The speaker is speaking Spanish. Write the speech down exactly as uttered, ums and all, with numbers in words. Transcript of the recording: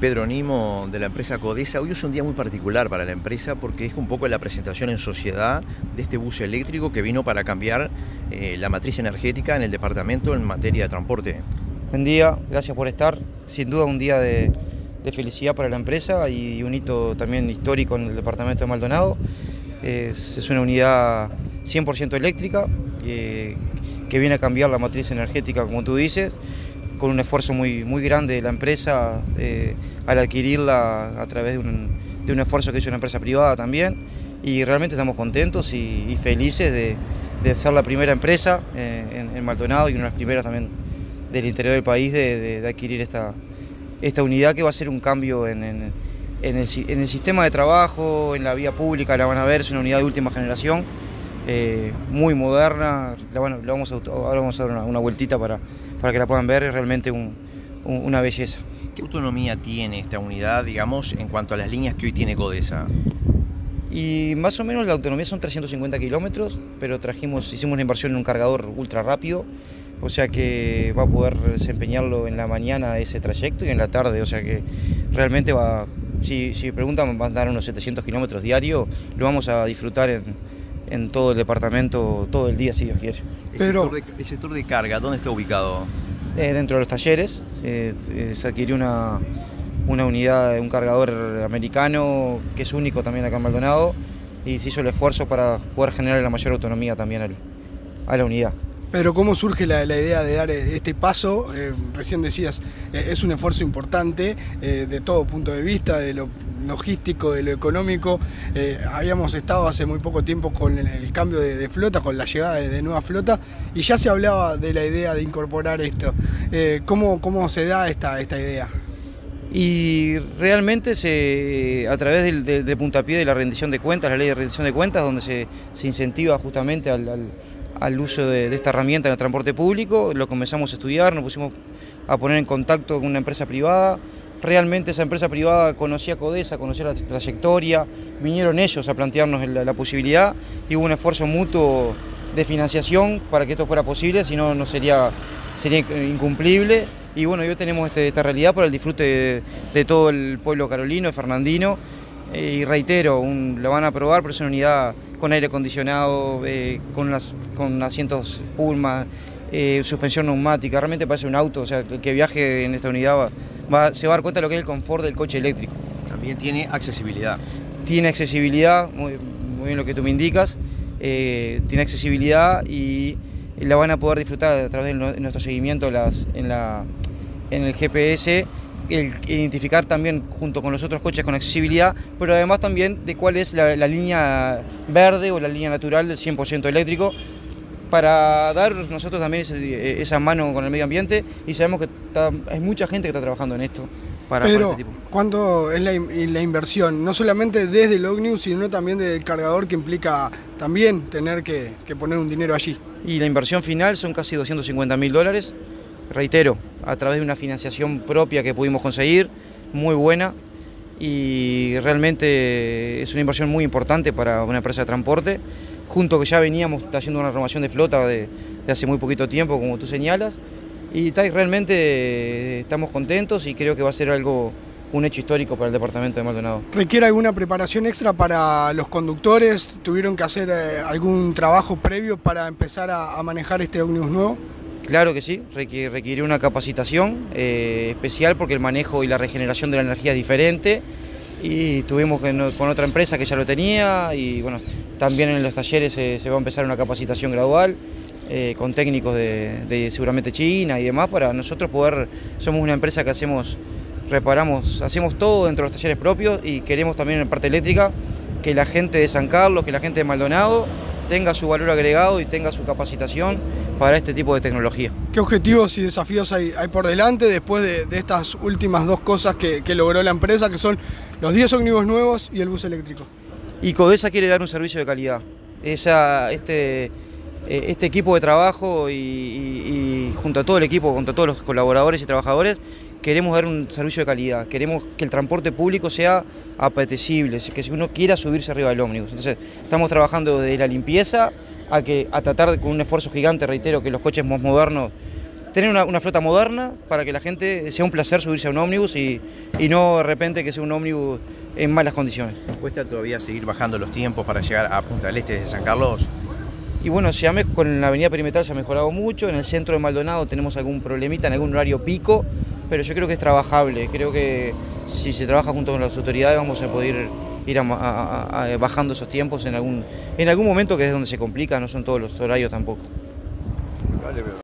Pedro Nimo, de la empresa Codesa. Hoy es un día muy particular para la empresa porque es un poco la presentación en sociedad de este bus eléctrico que vino para cambiar eh, la matriz energética en el departamento en materia de transporte. Buen día, gracias por estar. Sin duda un día de, de felicidad para la empresa y un hito también histórico en el departamento de Maldonado. Es, es una unidad cien por ciento eléctrica eh, que viene a cambiar la matriz energética, como tú dices, con un esfuerzo muy, muy grande de la empresa eh, al adquirirla a través de un, de un esfuerzo que hizo una empresa privada también, y realmente estamos contentos y, y felices de, de ser la primera empresa eh, en, en Maldonado y una de las primeras también del interior del país de, de, de adquirir esta, esta unidad que va a ser un cambio en, en, en, el, en el sistema de trabajo, en la vía pública. La van a ver, es una unidad de última generación, eh, muy moderna. La, bueno, la vamos a, ahora vamos a dar una, una vueltita para, para que la puedan ver. Es realmente un, un, una belleza. ¿Qué autonomía tiene esta unidad, digamos, en cuanto a las líneas que hoy tiene Codesa? Y más o menos la autonomía son trescientos cincuenta kilómetros, pero trajimos, hicimos una inversión en un cargador ultra rápido, o sea que va a poder desempeñarlo en la mañana ese trayecto y en la tarde, o sea que realmente va, si, si me preguntan, va a dar unos setecientos kilómetros diarios, lo vamos a disfrutar en, en todo el departamento, todo el día si Dios quiere. ¿El, Pero, sector, de, el sector de carga, dónde está ubicado? Eh, dentro de los talleres, eh, se adquirió una, una unidad, un cargador americano que es único también acá en Maldonado, y se hizo el esfuerzo para poder generar la mayor autonomía también al, a la unidad. Pero ¿cómo surge la, la idea de dar este paso? Eh, recién decías, eh, es un esfuerzo importante eh, de todo punto de vista, de lo logístico, de lo económico. Eh, habíamos estado hace muy poco tiempo con el, el cambio de, de flota, con la llegada de, de nueva flota, y ya se hablaba de la idea de incorporar esto. Eh, ¿cómo, ¿Cómo se da esta, esta idea? Y realmente se, a través del, del, del puntapié de la rendición de cuentas, la ley de rendición de cuentas, donde se, se incentiva justamente al, al al uso de, de esta herramienta en el transporte público, lo comenzamos a estudiar, nos pusimos a poner en contacto con una empresa privada. Realmente esa empresa privada conocía Codesa, conocía la trayectoria, vinieron ellos a plantearnos la, la posibilidad y hubo un esfuerzo mutuo de financiación para que esto fuera posible, si no, no sería, sería incumplible. Y bueno, hoy tenemos este, esta realidad para el disfrute de, de todo el pueblo carolino, de fernandino. Y reitero, un, lo van a probar, pero es una unidad con aire acondicionado, eh, con, unas, con asientos Pullman, eh, suspensión neumática. Realmente parece un auto, o sea, el que viaje en esta unidad va, va, se va a dar cuenta de lo que es el confort del coche eléctrico. También tiene accesibilidad. Tiene accesibilidad, muy, muy bien lo que tú me indicas, eh, tiene accesibilidad y la van a poder disfrutar a través de nuestro seguimiento las, en, la, en el G P S. El identificar también junto con los otros coches con accesibilidad, pero además también de cuál es la, la línea verde o la línea natural del cien por ciento eléctrico, para dar nosotros también ese, esa mano con el medio ambiente, y sabemos que está, hay mucha gente que está trabajando en esto. Para, pero, para este tipo. ¿cuánto es la, la inversión? No solamente desde el Ognius, sino también del cargador, que implica también tener que, que poner un dinero allí. Y la inversión final son casi doscientos cincuenta mil dólares. Reitero, a través de una financiación propia que pudimos conseguir, muy buena, y realmente es una inversión muy importante para una empresa de transporte, junto que ya veníamos haciendo una renovación de flota de, de hace muy poquito tiempo, como tú señalas, y realmente estamos contentos y creo que va a ser algo, un hecho histórico para el departamento de Maldonado. ¿Requiere alguna preparación extra para los conductores? ¿Tuvieron que hacer eh, algún trabajo previo para empezar a, a manejar este Ognius nuevo? Claro que sí, requiere una capacitación eh, especial porque el manejo y la regeneración de la energía es diferente, y tuvimos con otra empresa que ya lo tenía, y bueno, también en los talleres se, se va a empezar una capacitación gradual eh, con técnicos de, de seguramente China y demás, para nosotros poder, somos una empresa que hacemos, reparamos, hacemos todo dentro de los talleres propios, y queremos también en parte eléctrica que la gente de San Carlos, que la gente de Maldonado tenga su valor agregado y tenga su capacitación para este tipo de tecnología. ¿Qué objetivos y desafíos hay, hay por delante después de, de estas últimas dos cosas que, que logró la empresa, que son los diez ómnibus nuevos y el bus eléctrico? Y Codesa quiere dar un servicio de calidad. Esa, este, este equipo de trabajo y, y, y junto a todo el equipo, junto a todos los colaboradores y trabajadores, queremos dar un servicio de calidad, queremos que el transporte público sea apetecible, que si uno quiera subirse arriba del ómnibus. Entonces, estamos trabajando desde la limpieza a, que, a tratar de, con un esfuerzo gigante, reitero, que los coches más modernos tener una, una flota moderna para que la gente sea un placer subirse a un ómnibus y, y no de repente que sea un ómnibus en malas condiciones. ¿Cuesta todavía seguir bajando los tiempos para llegar a Punta del Este desde San Carlos? Y bueno, se ha, con la avenida perimetral se ha mejorado mucho, en el centro de Maldonado tenemos algún problemita, en algún horario pico, pero yo creo que es trabajable, creo que si se trabaja junto con las autoridades vamos a poder ir a, a, a, bajando esos tiempos en algún, en algún momento, que es donde se complica, no son todos los horarios tampoco.